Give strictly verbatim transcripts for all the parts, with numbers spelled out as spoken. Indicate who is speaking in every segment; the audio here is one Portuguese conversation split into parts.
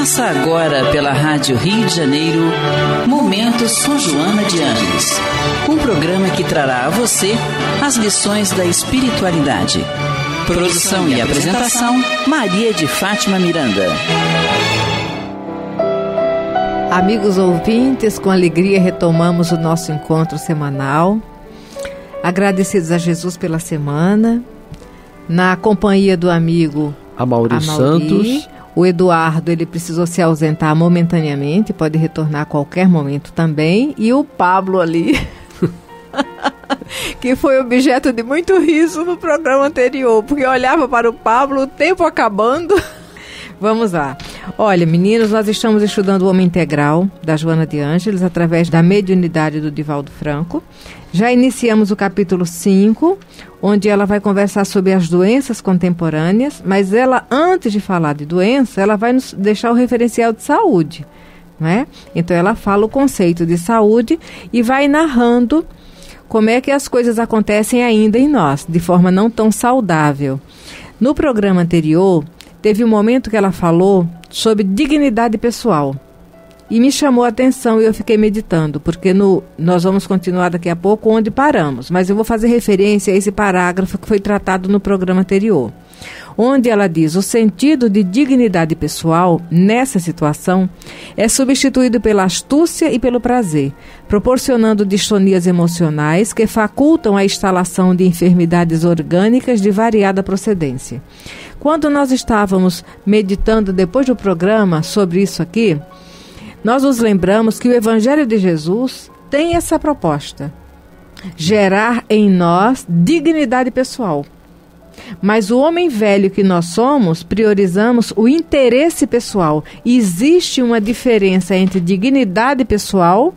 Speaker 1: Começa agora pela Rádio Rio de Janeiro, Momento São Joana de Ângeles, um programa que trará a você as lições da espiritualidade. Produção e apresentação, Maria de Fátima Miranda.
Speaker 2: Amigos ouvintes, com alegria retomamos o nosso encontro semanal. Agradecidos a Jesus pela semana, na companhia do amigo
Speaker 3: Amaury Santos.
Speaker 2: O Eduardo, ele precisou se ausentar momentaneamente, pode retornar a qualquer momento também. E o Pablo ali, que foi objeto de muito riso no programa anterior, porque eu olhava para o Pablo, o tempo acabando. Vamos lá. Olha, meninos, nós estamos estudando o Homem Integral, da Joana de Ângeles, através da mediunidade do Divaldo Franco. Já iniciamos o capítulo cinco, onde ela vai conversar sobre as doenças contemporâneas, mas ela, antes de falar de doença, ela vai nos deixar o referencial de saúde, não é? Então ela fala o conceito de saúde e vai narrando como é que as coisas acontecem ainda em nós, de forma não tão saudável. No programa anterior, teve um momento que ela falou sobre dignidade pessoal. E me chamou a atenção e eu fiquei meditando, porque no, nós vamos continuar daqui a pouco onde paramos, mas eu vou fazer referência a esse parágrafo que foi tratado no programa anterior, onde ela diz: o sentido de dignidade pessoal, nessa situação, é substituído pela astúcia e pelo prazer, proporcionando distonias emocionais que facultam a instalação de enfermidades orgânicas de variada procedência. Quando nós estávamos meditando depois do programa sobre isso aqui, nós nos lembramos que o Evangelho de Jesus tem essa proposta: gerar em nós dignidade pessoal. Mas o homem velho que nós somos, priorizamos o interesse pessoal. E existe uma diferença entre dignidade pessoal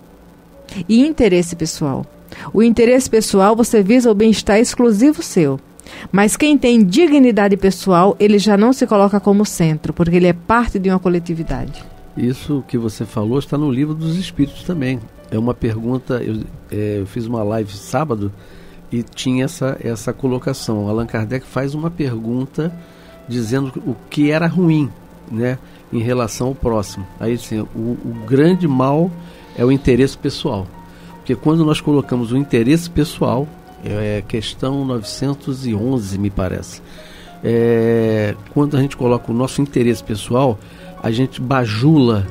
Speaker 2: e interesse pessoal. O interesse pessoal, você visa o bem-estar exclusivo seu. Mas quem tem dignidade pessoal, ele já não se coloca como centro, porque ele é parte de uma coletividade.
Speaker 3: Isso que você falou está no Livro dos Espíritos também. É uma pergunta, eu, é, eu fiz uma live sábado e tinha essa, essa colocação. Allan Kardec faz uma pergunta dizendo o que era ruim, né, em relação ao próximo. Aí assim, o, o grande mal é o interesse pessoal. Porque quando nós colocamos o interesse pessoal, é questão novecentos e onze, me parece. É, quando a gente coloca o nosso interesse pessoal, a gente bajula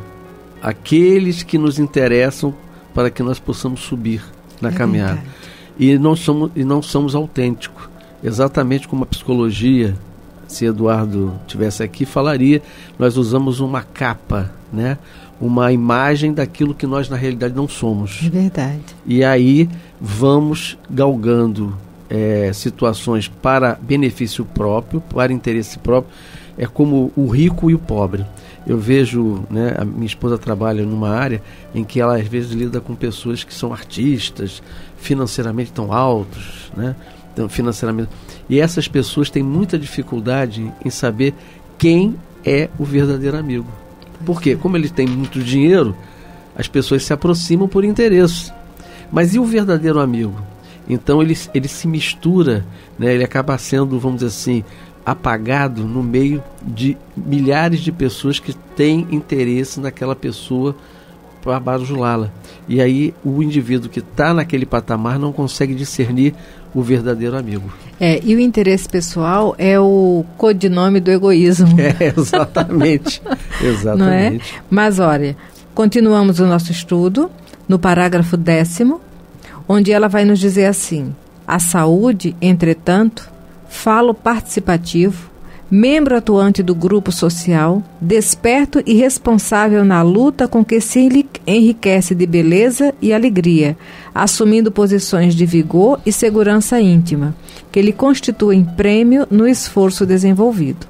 Speaker 3: aqueles que nos interessam para que nós possamos subir na é caminhada. E não, somos, e não somos autênticos. Exatamente como a psicologia, se Eduardo estivesse aqui, falaria, nós usamos uma capa, né? Uma imagem daquilo que nós na realidade não somos.
Speaker 2: É verdade.
Speaker 3: E aí vamos galgando é, situações para benefício próprio, para interesse próprio. É como o rico e o pobre. Eu vejo, né, a minha esposa trabalha numa área em que ela às vezes lida com pessoas que são artistas, financeiramente tão altos, né, então, financeiramente, e essas pessoas têm muita dificuldade em saber quem é o verdadeiro amigo. Por quê? Como eles têm muito dinheiro, as pessoas se aproximam por interesse. Mas e o verdadeiro amigo? Então ele, ele se mistura, né, ele acaba sendo, vamos dizer assim, apagado no meio de milhares de pessoas que têm interesse naquela pessoa para bajulá-la. E aí o indivíduo que está naquele patamar não consegue discernir o verdadeiro amigo.
Speaker 2: É, e o interesse pessoal é o codinome do egoísmo.
Speaker 3: É, exatamente. Exatamente.
Speaker 2: Não é? Mas olha, continuamos o nosso estudo no parágrafo décimo, onde ela vai nos dizer assim: a saúde, entretanto, falo participativo, membro atuante do grupo social, desperto e responsável na luta com que se enriquece de beleza e alegria, assumindo posições de vigor e segurança íntima, que lhe constituem prêmio no esforço desenvolvido.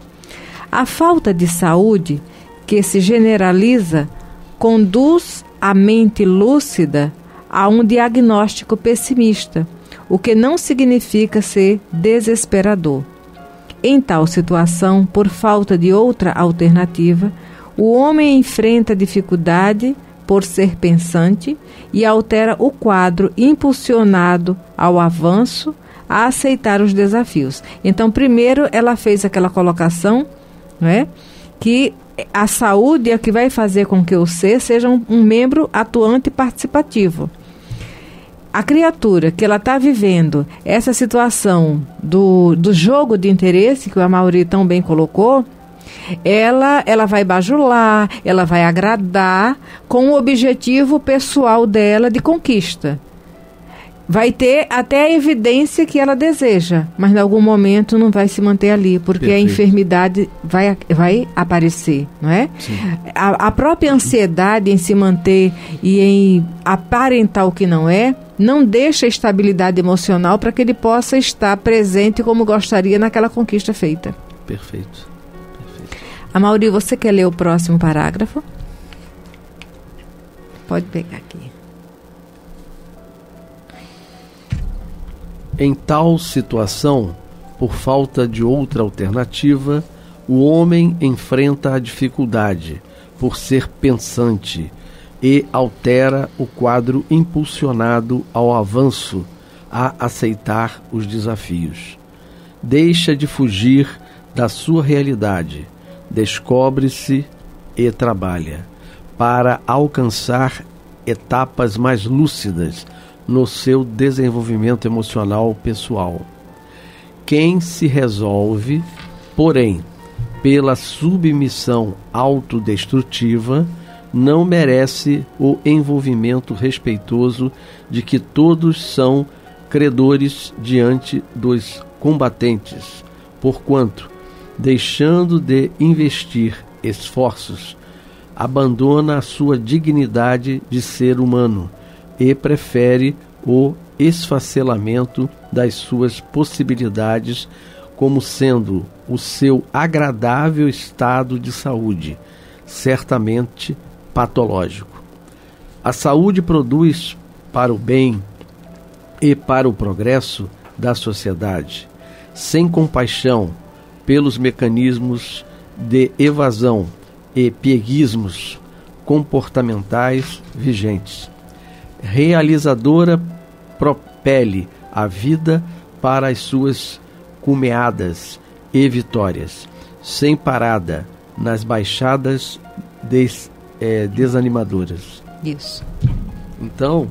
Speaker 2: A falta de saúde, que se generaliza, conduz a mente lúcida a um diagnóstico pessimista, o que não significa ser desesperador. Em tal situação, por falta de outra alternativa, o homem enfrenta dificuldade por ser pensante e altera o quadro impulsionado ao avanço, a aceitar os desafios. Então, primeiro ela fez aquela colocação, não é? que a saúde é o que vai fazer com que o ser seja um, um membro atuante e participativo. A criatura que ela está vivendo essa situação do, do jogo de interesse, que o Amaury tão bem colocou, ela, ela vai bajular, ela vai agradar com o objetivo pessoal dela de conquista. Vai ter até a evidência que ela deseja, mas em algum momento não vai se manter ali, porque Perfeito. A enfermidade vai, vai aparecer, não é? A, a própria ansiedade em se manter e em aparentar o que não é, não deixa a estabilidade emocional para que ele possa estar presente como gostaria naquela conquista feita.
Speaker 3: Perfeito. Perfeito.
Speaker 2: Amaury, você quer ler o próximo parágrafo? Pode pegar aqui.
Speaker 3: Em tal situação, por falta de outra alternativa, o homem enfrenta a dificuldade por ser pensante e altera o quadro impulsionado ao avanço a aceitar os desafios. Deixa de fugir da sua realidade, descobre-se e trabalha para alcançar etapas mais lúcidas no seu desenvolvimento emocional pessoal. Quem se resolve, porém, pela submissão autodestrutiva, não merece o envolvimento respeitoso de que todos são credores diante dos combatentes, porquanto, deixando de investir esforços, abandona a sua dignidade de ser humano e prefere o esfacelamento das suas possibilidades como sendo o seu agradável estado de saúde, certamente patológico. A saúde produz para o bem e para o progresso da sociedade, sem compaixão pelos mecanismos de evasão e pieguismos comportamentais vigentes. Realizadora propele a vida para as suas cumeadas e vitórias, sem parada nas baixadas des, é, desanimadoras.
Speaker 2: Isso.
Speaker 3: Então,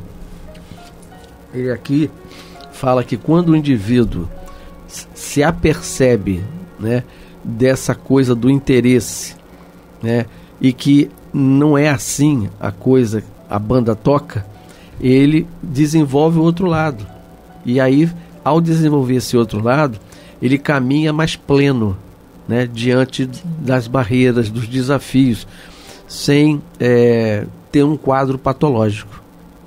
Speaker 3: ele aqui fala que quando o indivíduo se apercebe, né, dessa coisa do interesse, né, e que não é assim a coisa, a banda toca, ele desenvolve o outro lado. E aí, ao desenvolver esse outro lado, ele caminha mais pleno, né, diante das barreiras, dos desafios, sem é, ter um quadro patológico.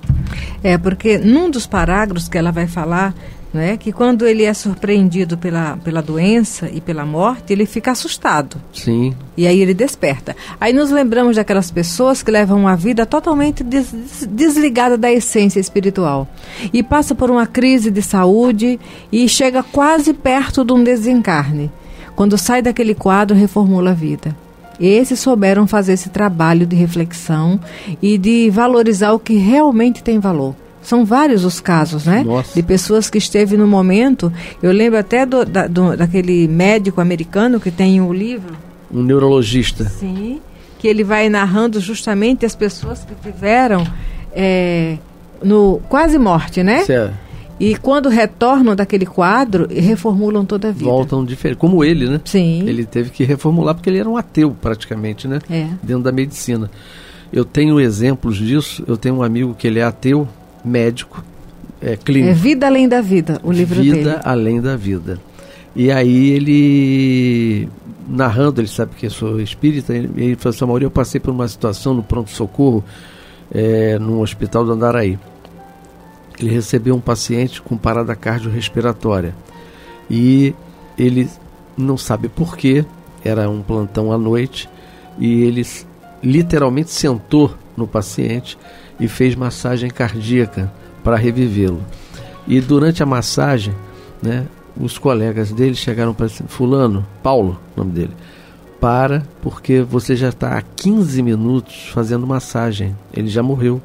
Speaker 2: É, porque num dos parágrafos que ela vai falar, não é, que quando ele é surpreendido pela, pela doença e pela morte, ele fica assustado.
Speaker 3: Sim.
Speaker 2: E aí ele desperta. Aí nos lembramos daquelas pessoas que levam uma vida totalmente des, desligada da essência espiritual. E passa por uma crise de saúde e chega quase perto de um desencarne. Quando sai daquele quadro, reformula a vida. Esses souberam fazer esse trabalho de reflexão e de valorizar o que realmente tem valor. São vários os casos, né?
Speaker 3: Nossa.
Speaker 2: De pessoas que esteve no momento. Eu lembro até do, da, do, daquele médico americano que tem o livro.
Speaker 3: Um neurologista.
Speaker 2: Sim, que ele vai narrando justamente as pessoas que tiveram é, no, quase morte, né?
Speaker 3: Certo.
Speaker 2: E quando retornam daquele quadro, reformulam toda a vida.
Speaker 3: Voltam diferente, como ele, né?
Speaker 2: Sim.
Speaker 3: Ele teve que reformular porque ele era um ateu praticamente, né?
Speaker 2: É.
Speaker 3: Dentro da medicina. Eu tenho exemplos disso. Eu tenho um amigo que ele é ateu, médico, é clínico.
Speaker 2: É Vida Além da Vida, o livro
Speaker 3: Vida
Speaker 2: dele.
Speaker 3: Vida Além da Vida. E aí ele, narrando, ele sabe que eu sou espírita, ele, ele falou assim: Amaury, eu passei por uma situação no pronto-socorro, é, no hospital do Andaraí. Ele recebeu um paciente com parada cardiorrespiratória. E ele não sabe por quê, era um plantão à noite, e ele literalmente sentou no paciente e fez massagem cardíaca para revivê-lo. E durante a massagem, né, os colegas dele chegaram para assim: fulano, Paulo, o nome dele, para, porque você já está há quinze minutos fazendo massagem, ele já morreu.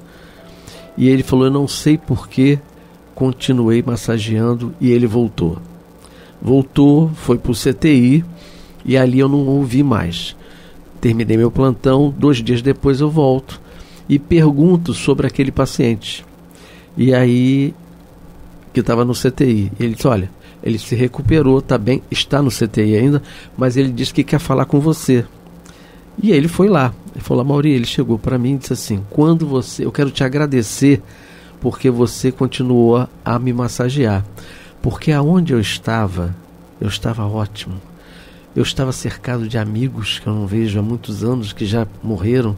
Speaker 3: E ele falou: eu não sei por que continuei massageando, e ele voltou. Voltou, foi para o C T I, e ali eu não ouvi mais. terminei meu plantão, dois dias depois eu volto e pergunto sobre aquele paciente. E aí, que estava no C T I, ele disse, olha, ele se recuperou, tá bem, está no C T I ainda, mas ele disse que quer falar com você. E aí ele foi lá, ele falou, Mauri, ele chegou para mim e disse assim, quando você, eu quero te agradecer porque você continuou a me massagear, porque aonde eu estava, eu estava ótimo, eu estava cercado de amigos que eu não vejo há muitos anos, que já morreram,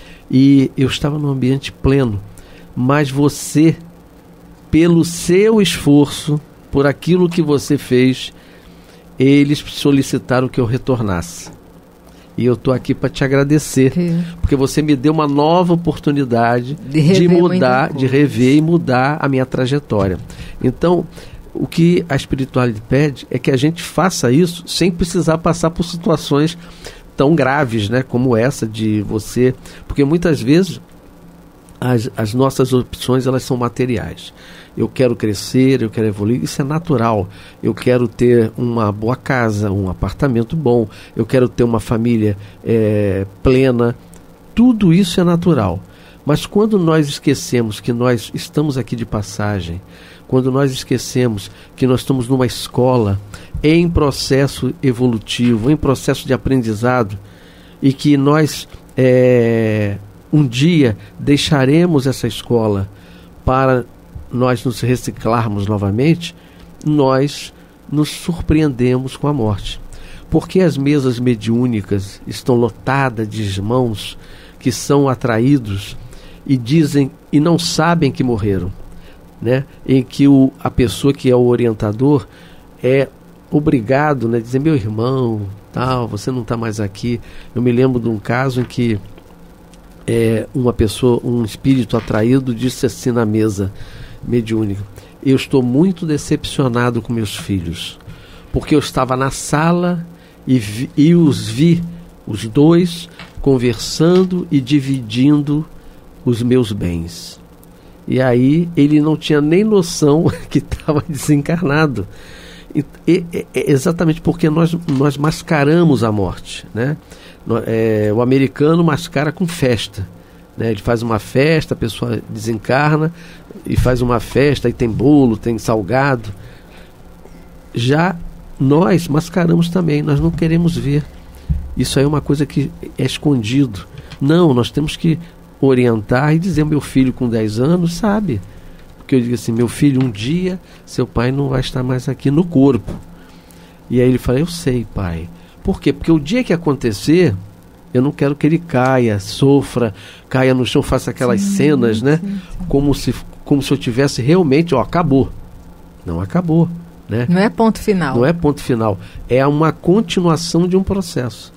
Speaker 3: e eu estava num ambiente pleno, mas você, pelo seu esforço, por aquilo que você fez, eles solicitaram que eu retornasse. E eu estou aqui para te agradecer, Sim. porque você me deu uma nova oportunidade de, de mudar, de rever e mudar a minha trajetória. Então, o que a espiritualidade pede é que a gente faça isso sem precisar passar por situações tão graves, né, como essa de você... Porque muitas vezes as, as nossas opções elas são materiais. Eu quero crescer, eu quero evoluir, isso é natural. Eu quero ter uma boa casa, um apartamento bom, eu quero ter uma família é, plena. Tudo isso é natural. Mas quando nós esquecemos que nós estamos aqui de passagem, quando nós esquecemos que nós estamos numa escola em processo evolutivo, em processo de aprendizado, e que nós é, um dia deixaremos essa escola para nós nos reciclarmos novamente, nós nos surpreendemos com a morte. Porque as mesas mediúnicas estão lotadas de irmãos que são atraídos e dizem e não sabem que morreram, né? Em que o, a pessoa que é o orientador é obrigado, né, a dizer, meu irmão, tal, você não está mais aqui. Eu me lembro de um caso em que é, uma pessoa, um espírito atraído disse assim na mesa mediúnica, eu estou muito decepcionado com meus filhos, porque eu estava na sala e, vi, e os vi, os dois, conversando e dividindo os meus bens. E aí ele não tinha nem noção que estava desencarnado. E, e, e, exatamente porque nós, nós mascaramos a morte, né? É, o americano mascara com festa, né? Ele faz uma festa, a pessoa desencarna e faz uma festa, e tem bolo, tem salgado. Já nós mascaramos também, nós não queremos ver. Isso aí é uma coisa que é escondido. Não, nós temos que orientar e dizer, meu filho com dez anos sabe, porque eu digo assim, meu filho, um dia seu pai não vai estar mais aqui no corpo. E aí ele fala, eu sei, pai. Por quê? Porque o dia que acontecer, eu não quero que ele caia, sofra, caia no chão, faça aquelas sim, cenas, né? Sim, sim. Como se, como se eu tivesse realmente, ó, acabou. Não acabou, né?
Speaker 2: Não é ponto final.
Speaker 3: Não é ponto final. É uma continuação de um processo.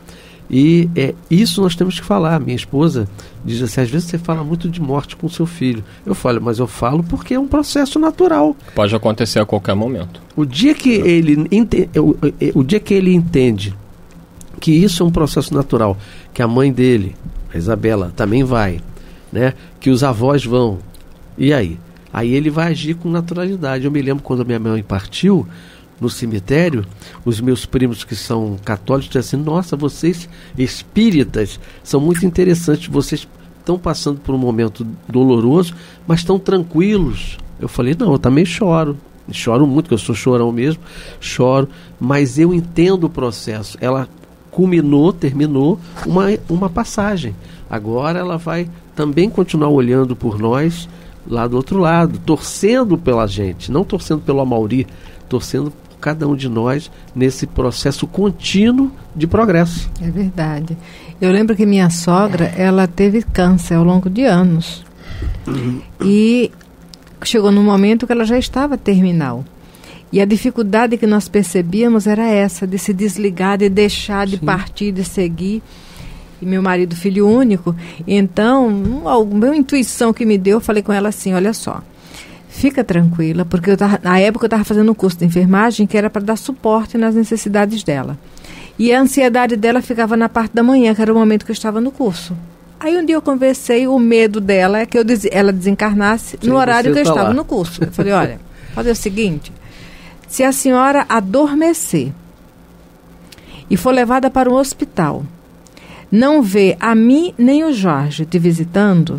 Speaker 3: E é, isso nós temos que falar. Minha esposa diz assim, às vezes você fala muito de morte com seu filho. Eu falo, mas eu falo porque é um processo natural.
Speaker 4: Pode acontecer a qualquer momento.
Speaker 3: O dia que ele ente, o, o dia que ele entende que isso é um processo natural, que a mãe dele, a Isabela, também vai, né? Que os avós vão. E aí? Aí ele vai agir com naturalidade. Eu me lembro quando a minha mãe partiu no cemitério, os meus primos que são católicos disseram assim, nossa, vocês espíritas são muito interessantes, vocês estão passando por um momento doloroso, mas estão tranquilos. Eu falei, não, eu também choro, choro muito, porque eu sou chorão mesmo, choro, mas eu entendo o processo. Ela culminou, terminou uma, uma passagem. Agora ela vai também continuar olhando por nós lá do outro lado, torcendo pela gente, não torcendo pelo Amauri, torcendo por cada um de nós nesse processo contínuo de progresso.
Speaker 2: É verdade. Eu lembro que minha sogra, ela teve câncer ao longo de anos. Uhum. E chegou num momento que ela já estava terminal. E a dificuldade que nós percebíamos era essa, de se desligar, de deixar, de Sim. partir, de seguir. E meu marido, filho único, então, uma, uma intuição que me deu, eu falei com ela assim, olha só, fica tranquila, porque eu tava, na época eu estava fazendo um curso de enfermagem que era para dar suporte nas necessidades dela. E a ansiedade dela ficava na parte da manhã, que era o momento que eu estava no curso. Aí um dia eu conversei, o medo dela é que eu des, ela desencarnasse Sim, no horário que eu tá estava lá. no curso. Eu falei, olha, fazer o seguinte, se a senhora adormecer e for levada para um hospital, não vê a mim nem o Jorge te visitando,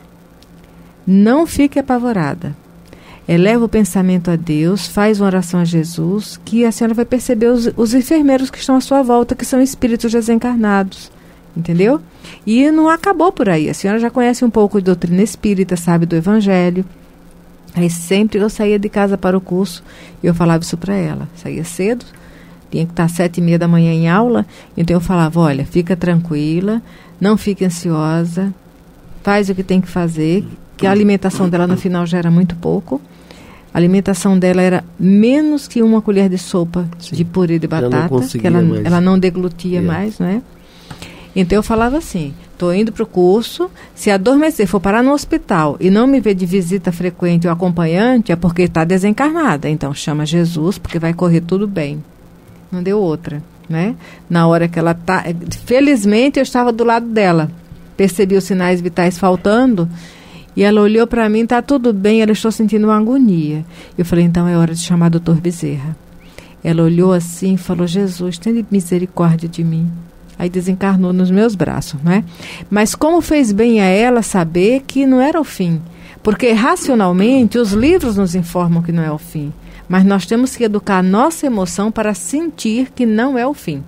Speaker 2: não fique apavorada. Eleva o pensamento a Deus, faz uma oração a Jesus, que a senhora vai perceber os, os enfermeiros que estão à sua volta, que são espíritos desencarnados. Entendeu? E não acabou por aí. A senhora já conhece um pouco de doutrina espírita, sabe do evangelho. Aí sempre eu saía de casa para o curso e eu falava isso para ela. Saía cedo, tinha que estar às sete e meia da manhã em aula, então eu falava, olha, fica tranquila, não fique ansiosa, faz o que tem que fazer, que a alimentação dela no final já era muito pouco. A alimentação dela era menos que uma colher de sopa Sim. de purê de batata, que ela, ela não deglutia é. mais, não é? Então eu falava assim, estou indo para o curso, se adormecer, for parar no hospital e não me ver de visita frequente ou acompanhante, é porque está desencarnada. Então chama Jesus, porque vai correr tudo bem. Não deu outra, né? Na hora que ela tá, felizmente eu estava do lado dela, percebi os sinais vitais faltando, e ela olhou para mim, está tudo bem, ela estou sentindo uma agonia. Eu falei, então é hora de chamar o doutor Bezerra. Ela olhou assim e falou, Jesus, tenha misericórdia de mim. Aí desencarnou nos meus braços, não é? Mas como fez bem a ela saber que não era o fim? Porque racionalmente os livros nos informam que não é o fim. Mas nós temos que educar a nossa emoção para sentir que não é o fim.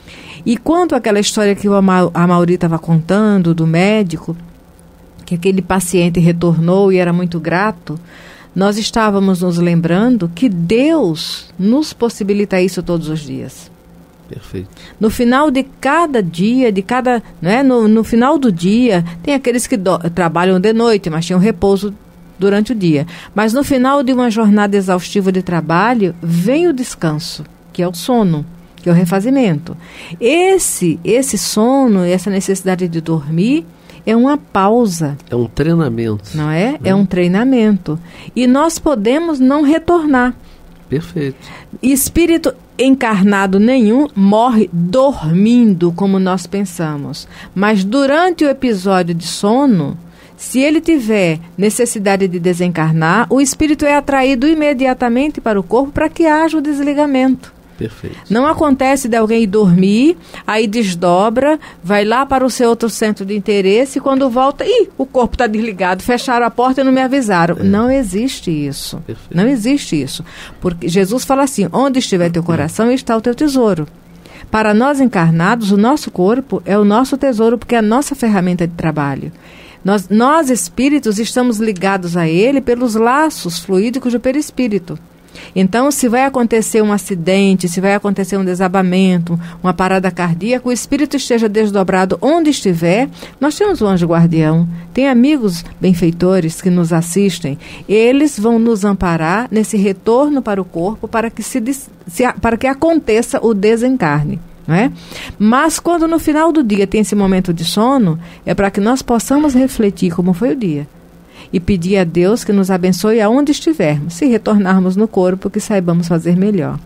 Speaker 2: E quanto àquela história que o Ama- a Mauri estava contando do médico, que aquele paciente retornou e era muito grato, nós estávamos nos lembrando que Deus nos possibilita isso todos os dias.
Speaker 3: Perfeito.
Speaker 2: No final de cada dia, de cada, né, no, no final do dia, tem aqueles que do, trabalham de noite, mas tinham repouso durante o dia. Mas no final de uma jornada exaustiva de trabalho, vem o descanso, que é o sono, que é o refazimento. Esse, esse sono, essa necessidade de dormir, é uma pausa.
Speaker 3: É um treinamento.
Speaker 2: Não é? Né? É um treinamento. E nós podemos não retornar.
Speaker 3: Perfeito.
Speaker 2: Espírito encarnado nenhum morre dormindo, como nós pensamos. Mas durante o episódio de sono, se ele tiver necessidade de desencarnar, o espírito é atraído imediatamente para o corpo para que haja o desligamento.
Speaker 3: Perfeito.
Speaker 2: Não acontece de alguém ir dormir, aí desdobra, vai lá para o seu outro centro de interesse e quando volta, ih, o corpo está desligado, fecharam a porta e não me avisaram. É. Não existe isso. Perfeito. Não existe isso. Porque Jesus fala assim, onde estiver teu coração, está o teu tesouro. Para nós encarnados, o nosso corpo é o nosso tesouro, porque é a nossa ferramenta de trabalho. Nós, nós espíritos, estamos ligados a ele pelos laços fluídicos do perispírito. Então, se vai acontecer um acidente, se vai acontecer um desabamento, uma parada cardíaca, o espírito esteja desdobrado onde estiver, nós temos um anjo guardião, tem amigos benfeitores que nos assistem, eles vão nos amparar nesse retorno para o corpo para que, se, se, para que aconteça o desencarne. Não é? Mas quando no final do dia tem esse momento de sono, é para que nós possamos refletir como foi o dia. E pedir a Deus que nos abençoe aonde estivermos. Se retornarmos no corpo, que saibamos fazer melhor.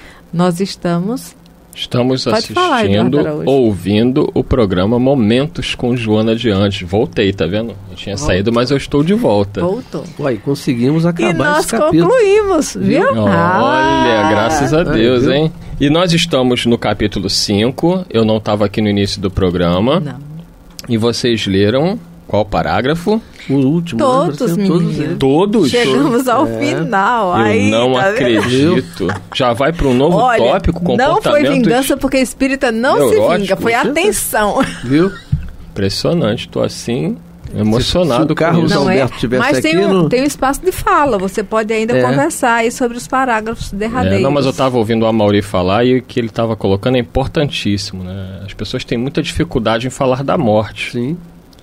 Speaker 2: Nós estamos...
Speaker 4: Estamos Pode assistindo, falar, ouvindo o programa Momentos com Joana de Anjos. Voltei, tá vendo? Eu tinha Voltou. saído, mas eu estou de volta.
Speaker 2: Voltou.
Speaker 3: Ué, conseguimos acabar
Speaker 2: e nós
Speaker 3: esse capítulo.
Speaker 2: concluímos, viu?
Speaker 4: Olha, ah, graças a Deus, ah, hein? E nós estamos no capítulo cinco. Eu não estava aqui no início do programa.
Speaker 2: Não.
Speaker 4: E vocês leram... Qual parágrafo?
Speaker 3: O último.
Speaker 2: Todos,
Speaker 3: né?
Speaker 2: Todos,
Speaker 4: todos?
Speaker 2: Chegamos ao é. final.
Speaker 4: Eu
Speaker 2: aí,
Speaker 4: não
Speaker 2: tá
Speaker 4: acredito. Já vai para um novo
Speaker 2: Olha,
Speaker 4: tópico, comportamento.
Speaker 2: Não foi vingança, porque espírita não neurótico. se vinga. Foi atenção.
Speaker 3: Viu?
Speaker 4: Impressionante. Estou assim... emocionado.
Speaker 3: Se o Carlos Alberto tivesse
Speaker 2: mas
Speaker 3: aqui...
Speaker 2: Mas tem, um,
Speaker 3: no...
Speaker 2: tem um espaço de fala. Você pode ainda é. conversar aí sobre os parágrafos derradeiros.
Speaker 4: É, não, mas eu estava ouvindo o Amaury falar e o que ele estava colocando é importantíssimo. Né? As pessoas têm muita dificuldade em falar da morte.
Speaker 3: Sim.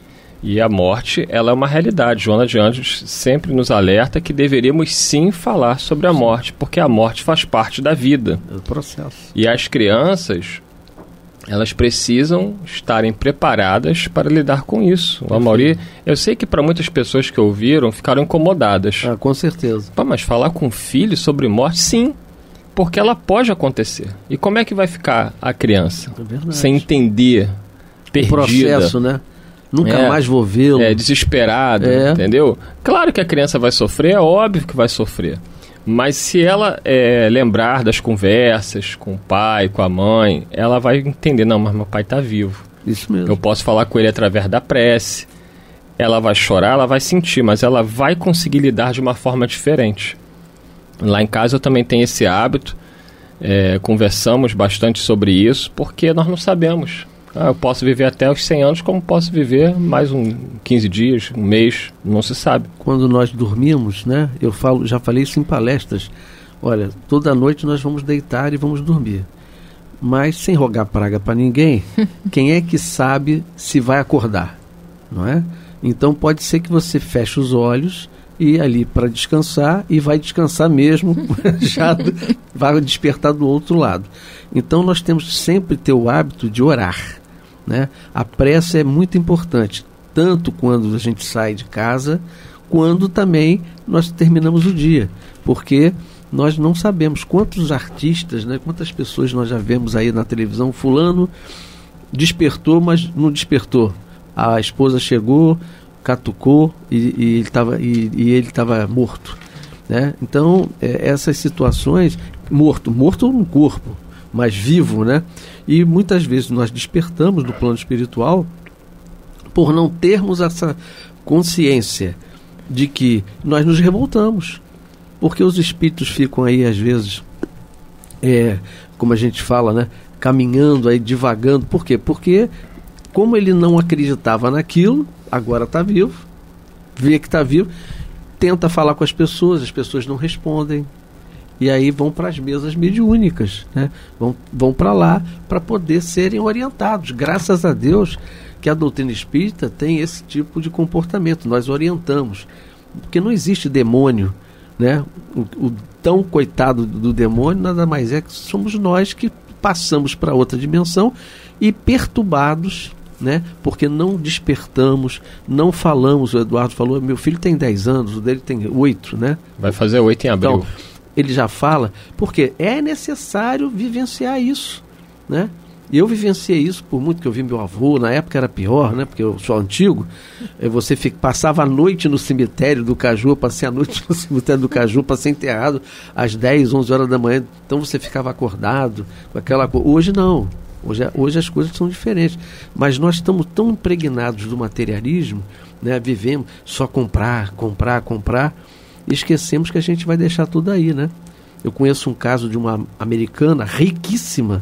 Speaker 4: E a morte, ela é uma realidade. Joana de Anjos sempre nos alerta que deveríamos sim falar sobre a morte, porque a morte faz parte da vida.
Speaker 3: É o processo.
Speaker 4: E as crianças, elas precisam estarem preparadas para lidar com isso. O Amaury, eu sei que para muitas pessoas que ouviram, ficaram incomodadas.
Speaker 3: Ah, com certeza.
Speaker 4: Pá, mas falar com o filho sobre morte, sim, porque ela pode acontecer. E como é que vai ficar a criança?
Speaker 3: É verdade.
Speaker 4: Sem entender, perdida.
Speaker 3: O processo, né? Nunca
Speaker 4: é,
Speaker 3: mais vou vê-lo.
Speaker 4: É, desesperado,
Speaker 3: é.
Speaker 4: entendeu? Claro que a criança vai sofrer, é óbvio que vai sofrer. Mas se ela é, lembrar das conversas com o pai, com a mãe, ela vai entender, não, mas meu pai está vivo.
Speaker 3: Isso mesmo.
Speaker 4: Eu posso falar com ele através da prece. Ela vai chorar, ela vai sentir, mas ela vai conseguir lidar de uma forma diferente. Lá em casa eu também tenho esse hábito, é, conversamos bastante sobre isso, porque nós não sabemos. Ah, eu posso viver até os cem anos, como posso viver mais um quinze dias, um mês, não se sabe.
Speaker 3: Quando nós dormimos, né, eu falo, já falei isso em palestras, olha, toda noite nós vamos deitar e vamos dormir. Mas sem rogar praga para ninguém, quem é que sabe se vai acordar, não é? Então pode ser que você feche os olhos e ali para descansar, e vai descansar mesmo, já do, vai despertar do outro lado. Então nós temos que sempre ter o hábito de orar, né? A prece é muito importante, tanto quando a gente sai de casa, quando também nós terminamos o dia, porque nós não sabemos quantos artistas, né, quantas pessoas nós já vemos aí na televisão, fulano despertou, mas não despertou. A esposa chegou, catucou e, e ele estava e, e ele estava morto, né? Então, é, essas situações, morto, morto no corpo, mas vivo, né? E muitas vezes nós despertamos do plano espiritual por não termos essa consciência de que nós nos revoltamos. Porque os espíritos ficam aí, às vezes, é, como a gente fala, né, caminhando aí, divagando. Por quê? Porque, como ele não acreditava naquilo, agora está vivo, vê que está vivo, tenta falar com as pessoas, as pessoas não respondem. E aí vão para as mesas mediúnicas, né? Vão, vão para lá para poder serem orientados. Graças a Deus que a doutrina espírita tem esse tipo de comportamento. Nós orientamos. Porque não existe demônio, né? O, o tão coitado do demônio nada mais é que somos nós que passamos para outra dimensão e perturbados, né? Porque não despertamos, não falamos. O Eduardo falou, meu filho tem dez anos, o dele tem oito, né?
Speaker 4: Vai fazer oito em abril.
Speaker 3: Então, ele já fala, porque é necessário vivenciar isso, né? E eu vivenciei isso por muito que eu vi meu avô, na época era pior, né? Porque eu sou antigo. Você fica, passava a noite no cemitério do Caju, eu passei a noite no cemitério do Caju para ser enterrado às dez, onze horas da manhã. Então você ficava acordado com aquela coisa. Hoje não. Hoje, hoje as coisas são diferentes. Mas nós estamos tão impregnados do materialismo, né? Vivemos só comprar, comprar, comprar. E esquecemos que a gente vai deixar tudo aí, né? Eu conheço um caso de uma americana riquíssima,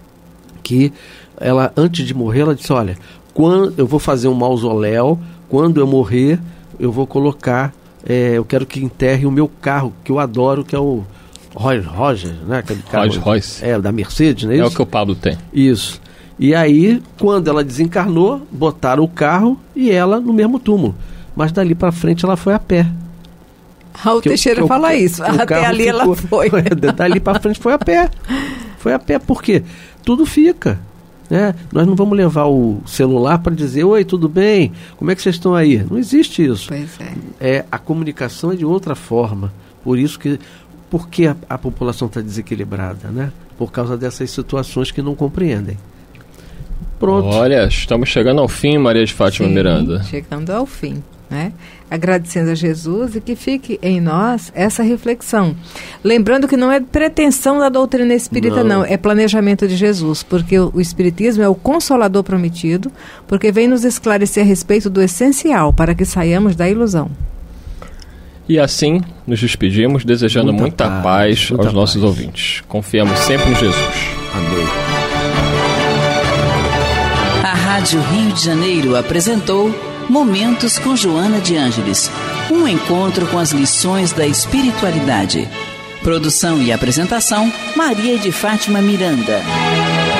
Speaker 3: que ela, antes de morrer, ela disse, olha, quando eu vou fazer um mausoléu, quando eu morrer, eu vou colocar, é, eu quero que enterre o meu carro, que eu adoro, que é o Rolls Royce, né? Aquele carro,
Speaker 4: Rolls Royce.
Speaker 3: É, da Mercedes, não é isso?
Speaker 4: É o que o Pablo tem.
Speaker 3: Isso. E aí, quando ela desencarnou, botaram o carro e ela no mesmo túmulo. Mas dali para frente ela foi a pé.
Speaker 2: Ah, o Teixeira
Speaker 3: que,
Speaker 2: fala
Speaker 3: que,
Speaker 2: isso. Até ali ficou, ela foi.
Speaker 3: Dali para frente foi a pé. Foi a pé, por quê? Tudo fica, né? Nós não vamos levar o celular para dizer, oi, tudo bem? Como é que vocês estão aí? Não existe isso.
Speaker 2: Pois é.
Speaker 3: É, a comunicação é de outra forma. Por isso que, por que a, a população está desequilibrada, né? Por causa dessas situações que não compreendem. Pronto.
Speaker 4: Olha, estamos chegando ao fim, Maria de Fátima
Speaker 2: Sim,
Speaker 4: Miranda.
Speaker 2: Chegando ao fim, né? Agradecendo a Jesus e que fique em nós essa reflexão. Lembrando que não é pretensão da doutrina espírita, não, não é planejamento de Jesus, porque o, o Espiritismo é o consolador prometido, porque vem nos esclarecer a respeito do essencial para que saiamos da ilusão.
Speaker 4: E assim nos despedimos, desejando muita, muita paz, paz muita aos paz. nossos ouvintes. Confiamos sempre em Jesus.
Speaker 3: Amém.
Speaker 1: A Rádio Rio de Janeiro apresentou Momentos com Joana de Ângeles, um encontro com as lições da espiritualidade. Produção e apresentação, Maria de Fátima Miranda.